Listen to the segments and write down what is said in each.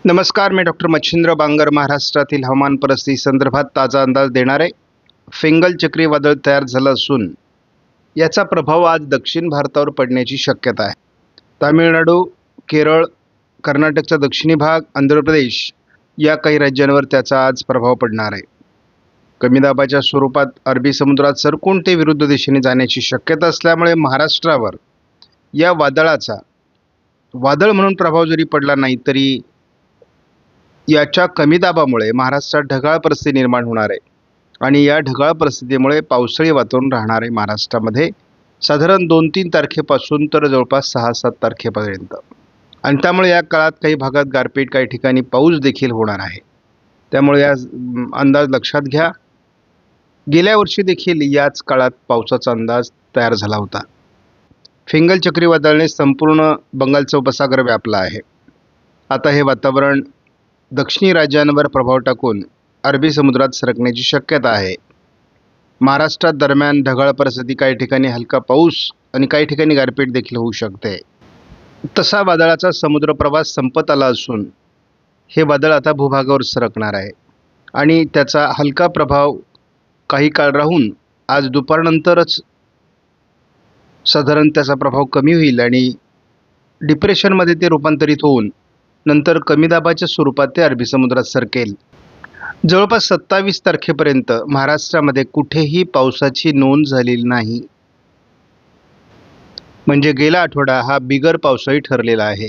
नमस्कार, मी डॉक्टर मच्छिंद्र बांगर महाराष्ट्रातील हवामान परिस्थिती संदर्भात ताजा अंदाज देणार आहे। फिंगल चक्रीवादळ तयार झालं असून याचा प्रभाव आज दक्षिण भारतावर पडण्याची शक्यता आहे। तामिळनाडू, केरळ, कर्नाटकचा दक्षिणी भाग, आंध्र प्रदेश या काही राज्यांवर त्याचा आज प्रभाव पडणार आहे। कमी दाबाच्या स्वरूपात अरबी समुद्रात सरकून ते विरुद्ध दिशेने जाण्याची शक्यता असल्यामुळे महाराष्ट्रावर या वादळाचा वादळ म्हणून प्रभाव जरी पडला नाही तरी याच्या कमी दाबामुळे महाराष्ट्रात ढगाळ परिस्थिती निर्माण होणार आहे आणि या ढगाळ परिस्थितीमुळे पावसाळी वातावरण राहणार आहे महाराष्ट्रामध्ये साधारण 2-3 तारखेपासून तर जवळपास 6-7 तारखेपर्यंत। आणि त्यामुळे या काळात काही भागात गारपीट, काही ठिकाणी पाऊस देखील होणार आहे। त्यामुळे या अंदाज लक्षात घ्या। गेल्या वर्षी देखील याच काळात पावसाचा अंदाज तयार झाला होता। फिंगल चक्रीवादळाने संपूर्ण बंगालचा उपसागर व्यापला आहे। आता हे वातावरण दक्षिणी राज्यांवर प्रभाव टाकून अरबी समुद्रात सरकण्याची शक्यता आहे। महाराष्ट्रात दरम्यान ढगाळ परिस्थिती, काही ठिकाणी हलका पाऊस आणि काही ठिकाणी गारपीट देखील होऊ शकते। तसा वादळाचा समुद्र प्रवास संपत आला असून हे वादळ आता भूभागावर सरकणार आहे आणि त्याचा हलका प्रभाव काही काळ राहून आज दुपारनंतरच साधारण त्याचा प्रभाव कमी होईल आणि डिप्रेशनमध्ये ते रूपांतरित होऊन नंतर कमी दाबाच्या स्वरूपात ते अरबी समुद्रात सरकेल। जवळपास 27 तारखेपर्यंत महाराष्ट्रामध्ये कुठेही पावसाची नोंद झालेली नाही, म्हणजे गेला आठवडा हा बिगर पावसाळी ठरलेला आहे।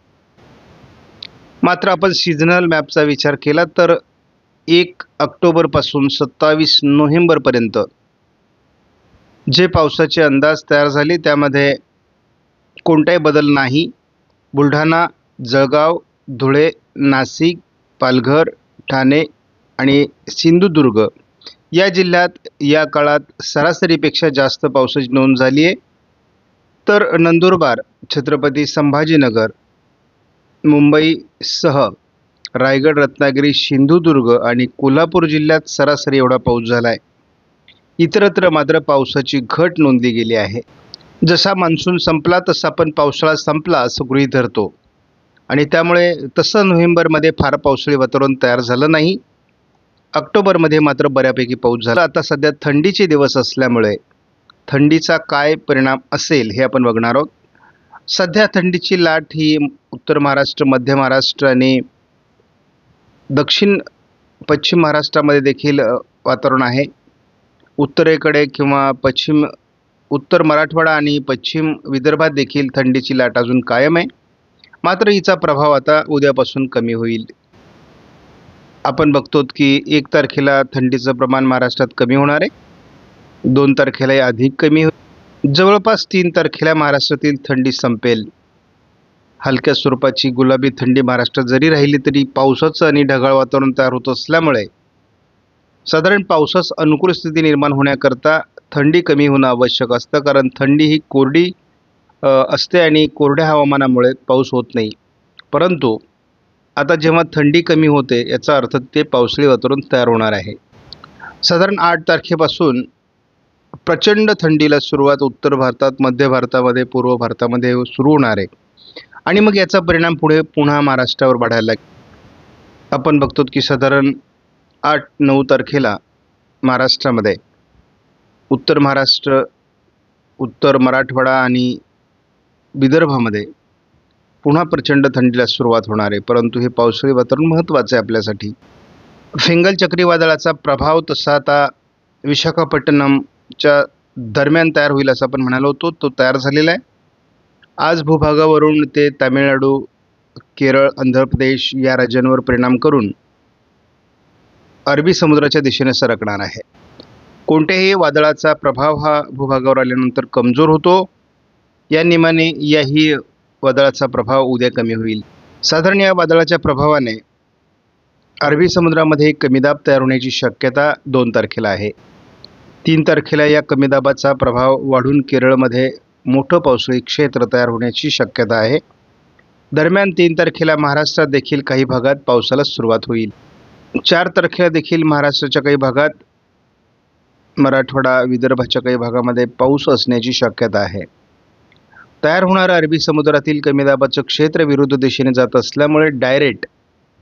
मात्र आपण सीझनल मॅपचा विचार केला तर 1 ऑक्टोबरपासून 27 नोव्हेंबरपर्यंत जे पावसाचे अंदाज तयार झाले त्यामध्ये कोणताही बदल नाही। बुलढाणा, जळगाव, धुळे, नाशिक, पालघर, ठाणे आणि सिंधुदुर्ग या जिल्ह्यात या काळात सरासरीपेक्षा जास्त पावसाची नोंद झाली आहे। तर नंदुरबार, छत्रपती संभाजीनगर, मुंबईसह रायगड, रत्नागिरी, सिंधुदुर्ग आणि कोल्हापूर जिल्ह्यात सरासरी एवढा पाऊस झाला आहे। इतरत्र मात्र पावसाची घट नोंदली गेली आहे। जसा मान्सून संपला तसा पण पावसाळा संपला असं गृहीत धरतो आणि त्यामुळे तसं नोव्हेंबरमध्ये फार पावसाळी वातावरण तयार झालं नाही। ऑक्टोबरमध्ये मात्र बऱ्यापैकी पाऊस झाला। आता सध्या थंडीचे दिवस असल्यामुळे थंडीचा काय परिणाम असेल हे आपण बघणार आहोत। सध्या थंडीची लाट ही उत्तर महाराष्ट्र, मध्य महाराष्ट्र आणि दक्षिण पश्चिम महाराष्ट्रामध्ये देखील वातावरण आहे। उत्तरेकडे किंवा उत्तर मराठवाडा आणि पश्चिम विदर्भात देखील थंडीची लाट अजून कायम आहे। मात्र हिचा प्रभाव आता उद्यापासून कमी होईल। आपण बघतो की 1 तारखेला थंडीचं प्रमाण महाराष्ट्रात कमी होणार आहे, 2 तारखेला अधिक कमी होईल, जवळपास 3 तारखेला महाराष्ट्रातील थंडी संपेल। हलक्या स्वरूपाची गुलाबी थंडी महाराष्ट्रात जरी राहिली तरी पावसाचं आणि ढगाळ वातावरण तयार होत असल्यामुळे साधारण पावसास अनुकूल स्थिती निर्माण होण्याकरता थंडी कमी होणं आवश्यक असतं, कारण थंडी ही कोरडी असते आणि कोरड्या हवामानामुळे पाऊस होत नाही। परंतु आता जेव्हा थंडी कमी होते याचा अर्थ ते पावसाळी वातावरण तयार होणार आहे। साधारण 8 तारखेपासून प्रचंड थंडीला सुरुवात उत्तर भारतात, मध्य भारतामध्ये, पूर्व भारतामध्ये सुरू होणार आहे आणि मग याचा परिणाम पुढे पुन्हा महाराष्ट्रावर वाढायला लागेल। आपण बघतो की साधारण 8-9 तारखेला महाराष्ट्रामध्ये उत्तर महाराष्ट्र, उत्तर मराठवाडा आणि विदर्भामध्ये पुन्हा प्रचंड थंडीला सुरुवात होणार आहे। परंतु हे पावसाळी वातावरण महत्त्वाचं आहे आपल्यासाठी। फिंगल चक्रीवादळाचा प्रभाव तसा आता विशाखापट्टणमच्या दरम्यान तयार होईल असं आपण म्हणालो होतो, तो तयार झालेला आहे। आज भूभागावरून ते तामिळनाडू, केरळ, आंध्र प्रदेश या राज्यांवर परिणाम करून अरबी समुद्राच्या दिशेने सरकणार आहे। कोणत्याही वादळाचा प्रभाव हा भूभागावर आल्यानंतर कमजोर होतो, या नियमाने याही वादळाचा प्रभाव उद्या कमी होईल। साधारण या वादळाच्या प्रभावाने अरबी समुद्रामध्ये कमी दाब तयार होण्याची शक्यता 2 तारखेला आहे। 3 तारखेला या कमी दाबाचा प्रभाव वाढून केरळमध्ये मोठं पावसाळी क्षेत्र तयार होण्याची शक्यता आहे। दरम्यान 3 तारखेला महाराष्ट्रात देखील काही भागात पावसाला सुरुवात होईल। 4 तारखेला देखील महाराष्ट्राच्या काही भागात, मराठवाडा, विदर्भाच्या काही भागामध्ये पाऊस असण्याची शक्यता आहे। तयार होणारं अरबी समुद्रातील कमी दाबाचं क्षेत्र विरुद्ध दिशेने जात असल्यामुळे डायरेक्ट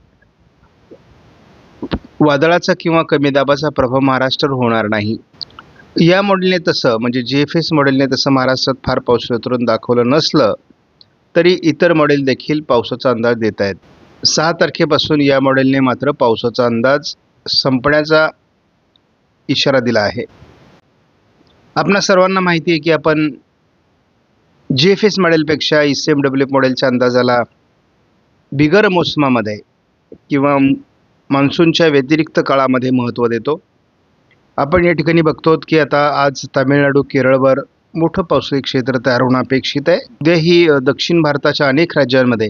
वादळाचा किंवा कमी दाबाचा प्रभाव महाराष्ट्रावर होणार नाही. या मॉडेलने तसं म्हणजे GFS मॉडेलने तसं महाराष्ट्रात फार पाऊस उतरून दाखवलं नसलं तरी इतर मॉडेल देखील पावसाचा अंदाज देत आहेत. 6 तारखेपासून या मॉडेलने मात्र पावसाचा अंदाज संपण्याचा इशारा दिला आहे. आपणा सर्वांना माहिती आहे की आपण GFS मॉडेलपेक्षा ECMWF मॉडेलच्या अंदाजाला बिगर मोसमामध्ये किंवा मान्सूनच्या व्यतिरिक्त काळामध्ये महत्त्व देतो. आपण या ठिकाणी बघतो की आता आज तामिळनाडू, केरळवर मोठं पावसाळी क्षेत्र तयार होणं अपेक्षित आहे. उद्याही दक्षिण भारताच्या अनेक राज्यांमध्ये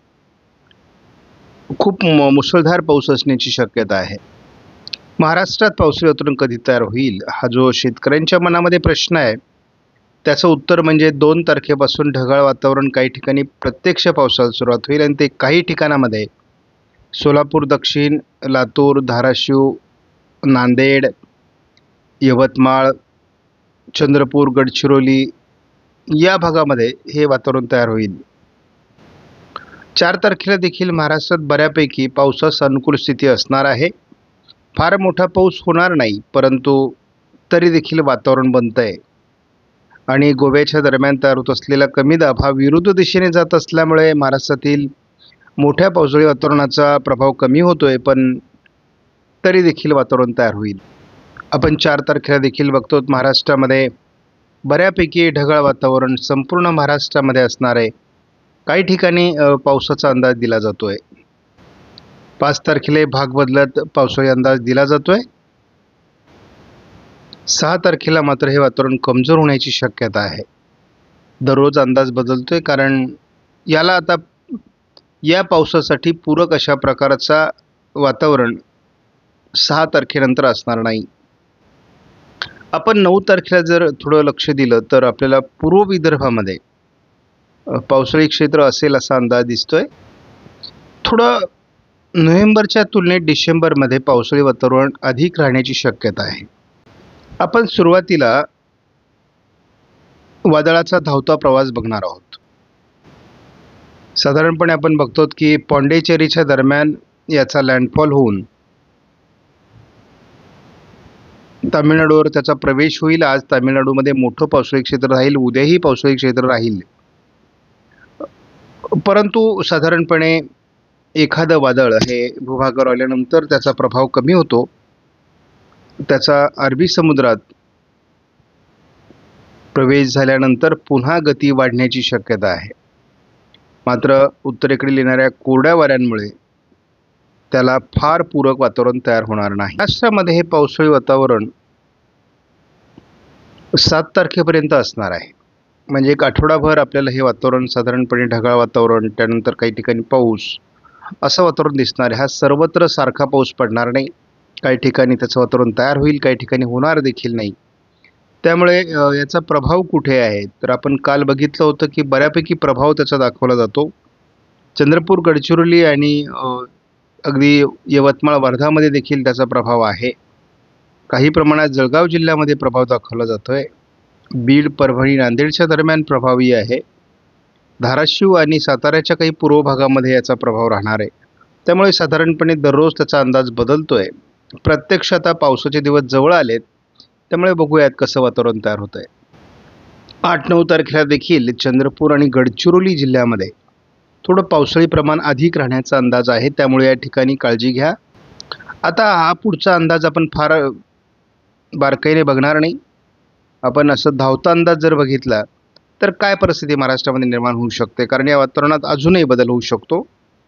खूप मुसळधार पाऊस असण्याची शक्यता आहे. महाराष्ट्रात पावसाळी वातावरण कधी तयार होईल हा जो शेतकऱ्यांच्या मनामध्ये प्रश्न आहे त्याचं उत्तर म्हणजे 2 तारखेपासून ढगाळ वातावरण, काही ठिकाणी प्रत्यक्ष पावसाला सुरुवात होईल आणि ते काही ठिकाणामध्ये सोलापूर दक्षिण, लातूर, धाराशिव, नांदेड, यवतमाळ, चंद्रपूर, गडचिरोली या भागामध्ये हे वातावरण तयार होईल. 4 तारखेला देखील महाराष्ट्रात बऱ्यापैकी पावसास अनुकूल स्थिती असणार आहे. फार मोठा पाऊस होणार नाही, परंतु तरी देखील वातावरण बनतं आहे आणि गोव्याच्या दरम्यान तयार होत असलेला कमी दाब हा विरुद्ध दिशेने जात असल्यामुळे महाराष्ट्रातील मोठ्या पावसाळी वातावरणाचा प्रभाव कमी होतो आहे, पण तरी देखील वातावरण तयार होईल. आपण 4 तारखेला देखील बघतो महाराष्ट्रामध्ये बऱ्यापैकी ढगाळ वातावरण संपूर्ण महाराष्ट्रामध्ये असणार आहे. काही ठिकाणी पावसाचा अंदाज दिला जातो आहे. 5 तारखेला भाग बदलत पावसाळी अंदाज दिला जातो आहे. 6 तारखेला मात्र हे वातावरण कमजोर होण्याची शक्यता आहे. दररोज अंदाज बदलतो आहे, कारण याला आता या पावसासाठी पूरक अशा प्रकारचा वातावरण 6 तारखेनंतर असणार नाही. आपण 9 तारखेला जर थोडं लक्ष दिलं तर आपल्याला पूर्व विदर्भामध्ये पावसाळी क्षेत्र असेल असा अंदाज दिसतोय. थोडं नोव्हेंबरच्या तुलनेत डिसेंबरमध्ये पावसाळी वातावरण अधिक राहण्याची शक्यता आहे. आपण सुरुवातीला वादळाचा धावता प्रवास बघणार आहोत. साधारणपणे आपण बघतो की पॉंडेचेरीच्या दरम्यान याचा लँडफॉल होऊन तामिळनाडूवर त्याचा प्रवेश होईल. आज तामिळनाडूमध्ये मोठं पावसाळी क्षेत्र राहील, उद्याही पावसाळी क्षेत्र राहील. परंतु साधारणपणे एखादं वादळ हे भूभागावर आल्यानंतर त्याचा प्रभाव कमी होतो. त्याचा अरबी समुद्रात प्रवेश झाल्यानंतर पुन्हा गती वाढण्याची शक्यता आहे. मात्र उत्तरेकडील येणाऱ्या कोरड्या वाऱ्यांमुळे त्याला फार पूरक वातावरण तयार होणार नाही. महाराष्ट्रामध्ये हे पावसाळी वातावरण 7 तारखेपर्यंत असणार आहे. म्हणजे एक आठवडाभर आपल्याला हे वातावरण साधारणपणे ढगाळ वातावरण, त्यानंतर काही ठिकाणी पाऊस असं वातावरण दिसणार आहे. हा सर्वत्र सारखा पाऊस पडणार नाही. काही ठिकाणी त्याचं वातावरण तयार होईल, काही ठिकाणी होणार देखील नाही. त्यामुळे याचा प्रभाव कुठे आहे तर आपण काल बघितलं होतं की बऱ्यापैकी प्रभाव त्याचा दाखवला जातो. चंद्रपूर, गडचिरोली आणि अगदी यवतमाळ, वर्धामध्ये देखील त्याचा प्रभाव आहे. काही प्रमाणात जळगाव जिल्ह्यामध्ये प्रभाव दाखवला जातो आहे. बीड, परभणी, नांदेडच्या दरम्यान प्रभावी आहे. धाराशिव आणि साताऱ्याच्या काही पूर्व भागामध्ये याचा प्रभाव राहणार आहे. त्यामुळे साधारणपणे दररोज त्याचा अंदाज बदलतो आहे. प्रत्यक्ष आता पावसाचे दिवस जवळ आलेत, त्यामुळे बघूयात कसं वातावरण तयार होतं आहे. 8-9 तारखेला देखील चंद्रपूर आणि गडचिरोली जिल्ह्यामध्ये थोडं पावसाळी प्रमाण अधिक राहण्याचा अंदाज आहे. त्यामुळे या ठिकाणी काळजी घ्या. आता हा पुढचा अंदाज आपण फार बारकाईने बघणार नाही. आपण असं धावता अंदाज जर बघितला तर काय परिस्थिती महाराष्ट्रामध्ये निर्माण होऊ शकते, कारण या वातावरणात अजूनही बदल होऊ शकतो.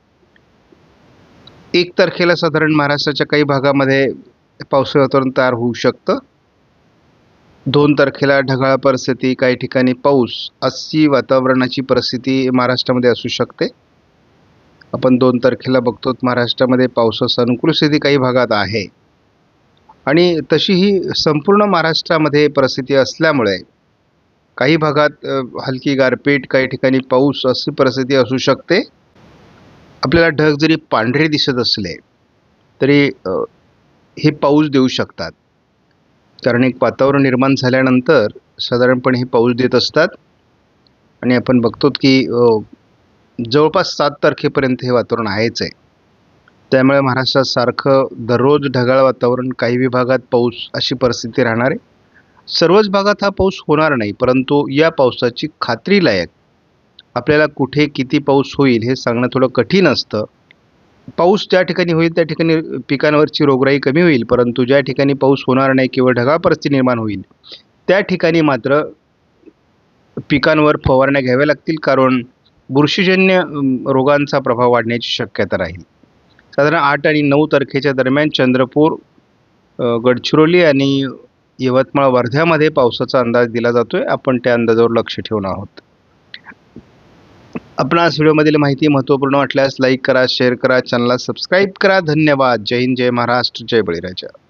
1 तारखेला साधारण महाराष्ट्राच्या काही भागामध्ये पावसाळी वातावरण तयार होऊ शकतं. 2 तारखेला ढगाळ परिस्थिती, काही ठिकाणी पाऊस अशी वातावरणाची परिस्थिती महाराष्ट्रामध्ये असू शकते. आपण 2 तारखेला बघतो महाराष्ट्रामध्ये पावसास अनुकूल स्थिती काही भागात आहे आणि तशी ही संपूर्ण महाराष्ट्रामध्ये परिस्थिती असल्यामुळे काही भागात हलकी गारपीट, काही ठिकाणी पाऊस अशी परिस्थिती असू शकते. आपल्याला ढग जरी पांढरे दिसत असले तरी हे पाऊस देऊ शकतात, कारण एक वातावरण निर्माण झाल्यानंतर साधारणपणे हे पाऊस देत असतात. आणि आपण बघतो की जवळपास 7 तारखेपर्यंत हे वातावरण आहेच आहे. त्यामुळे महाराष्ट्रात सारखं दररोज ढगाळ वातावरण, काही विभागात पाऊस अशी परिस्थिती राहणार आहे. सर्वच भागात हा पाऊस होणार नाही, परंतु या पावसाची खात्रीलायक आपल्याला कुठे किती पाऊस होईल हे सांगणं थोडं कठीण असतं. पाऊस ज्या ठिकाणी होईल त्या ठिकाणी पिकांवरची रोगराई कमी होईल, परंतु ज्या ठिकाणी पाऊस होणार नाही, केवळ ढगाळ परिस्थिती निर्माण होईल, त्या ठिकाणी मात्र पिकांवर फवारण्या घ्याव्या लागतील, कारण बुरशीजन्य रोगांचा प्रभाव वाढण्याची शक्यता राहील. साधारण 8 आणि 9 तारखेच्या दरम्यान चंद्रपूर, गडचिरोली आणि यवतमाळ, वर्ध्यामध्ये पावसाचा अंदाज दिला जातोय. आपण त्या अंदाजावर लक्ष ठेवून आहोत. आपणास व्हिडिओमधील माहिती महत्त्वपूर्ण वाटल्यास लाईक करा, शेअर करा, चॅनलला सबस्क्राईब करा. धन्यवाद. जय हिंद, जय महाराष्ट्र, जय बळीराजा.